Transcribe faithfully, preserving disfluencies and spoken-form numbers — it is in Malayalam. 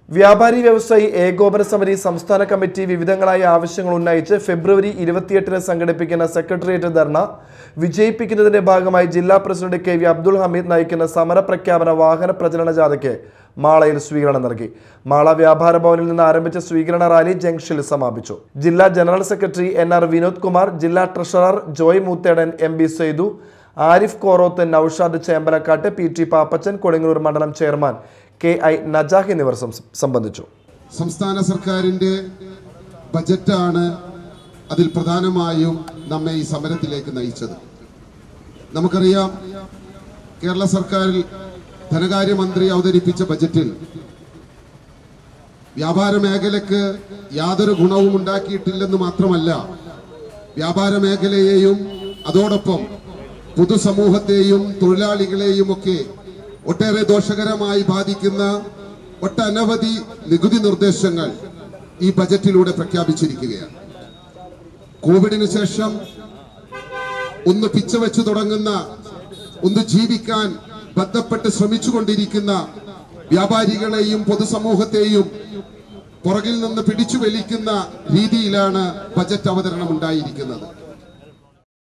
വ്യാപാരി വ്യവസായി ഏകോപന സമിതി സംസ്ഥാന കമ്മിറ്റി വിവിധങ്ങളായ ആവശ്യങ്ങൾ ഉന്നയിച്ച് ഫെബ്രുവരി ഇരുപത്തിയെട്ടിന് സംഘടിപ്പിക്കുന്ന സെക്രട്ടേറിയറ്റ് ധർണ വിജയിപ്പിക്കുന്നതിന്റെ ഭാഗമായി ജില്ലാ president K V Abdul Hameed നയിക്കുന്ന സമര പ്രഖ്യാപന വാഹന പ്രചരണ ജാഥയ്ക്ക് മാളയിൽ സ്വീകരണം നൽകി. മാള വ്യാപാര ഭവനിൽ നിന്ന് ആരംഭിച്ച സ്വീകരണ റാലി ജംഗ്ഷനിൽ സമാപിച്ചു. ജില്ലാ general secretary N R Vinod Kumar, ജില്ലാ treasurer Joy Moothedan, M B Saithu, Arif Koroth, Naushad Chembalakkad, P T Pappachan, Kodungallur മണ്ഡലം ചെയർമാൻ കെ ഐ നജാഹ് എന്നിവർ സംബന്ധിച്ചു. സംസ്ഥാന സർക്കാരിന്റെ ബജറ്റാണ് അതിൽ പ്രധാനമായും നമ്മെ ഈ സമരത്തിലേക്ക് നയിച്ചത്. നമുക്കറിയാം, കേരള സർക്കാരിൽ ധനകാര്യമന്ത്രി അവതരിപ്പിച്ച ബജറ്റിൽ വ്യാപാര മേഖലയ്ക്ക് യാതൊരു ഗുണവും ഉണ്ടാക്കിയിട്ടില്ലെന്ന് മാത്രമല്ല, വ്യാപാര മേഖലയെയും അതോടൊപ്പം പൊതുസമൂഹത്തെയും തൊഴിലാളികളെയും ഒക്കെ ഒട്ടേറെ ദോഷകരമായി ബാധിക്കുന്ന ഒട്ടനവധി നികുതി നിർദ്ദേശങ്ങൾ ഈ ബജറ്റിലൂടെ പ്രഖ്യാപിച്ചിരിക്കുകയാണ്. കോവിഡിന് ശേഷം ഒന്ന് പിച്ചവെച്ചു തുടങ്ങുന്ന, ഒന്ന് ജീവിക്കാൻ ബന്ധപ്പെട്ട് ശ്രമിച്ചുകൊണ്ടിരിക്കുന്ന വ്യാപാരികളെയും പൊതുസമൂഹത്തെയും പുറകിൽ നിന്ന് പിടിച്ചു വലിക്കുന്ന രീതിയിലാണ് ബജറ്റ് അവതരണം ഉണ്ടായിരിക്കുന്നത്.